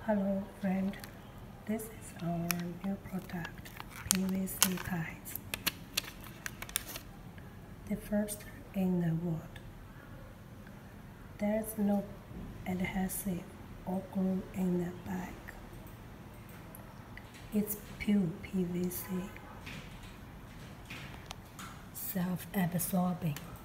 Hello friend, this is our new product, PVC pipes. The first in the world. There's no adhesive or glue in the bag. It's pure PVC, self-absorbing.